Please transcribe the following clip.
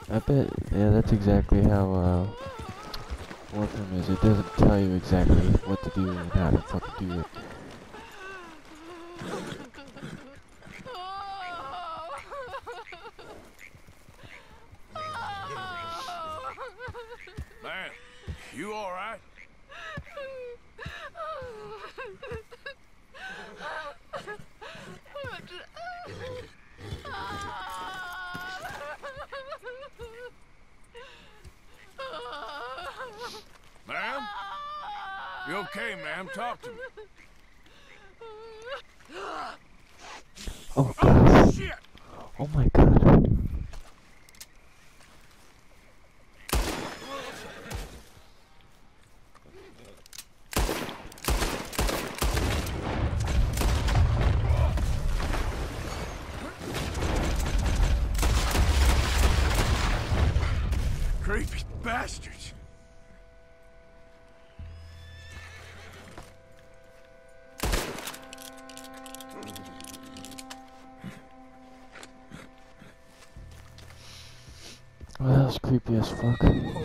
I bet, yeah, that's exactly how, Warframe is. It doesn't tell you exactly what to do and how to fucking do it. Man, you alright? Ma'am? You okay, ma'am? Talk to me. Oh Oh, god. shit! Oh my god. Creepy bastards. Oh, that was creepy as fuck.